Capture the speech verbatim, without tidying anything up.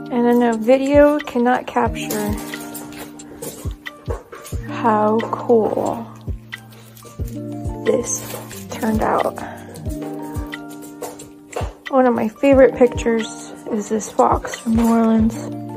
And then a video cannot capture how cool this turned out. One of my favorite pictures is this fox from New Orleans.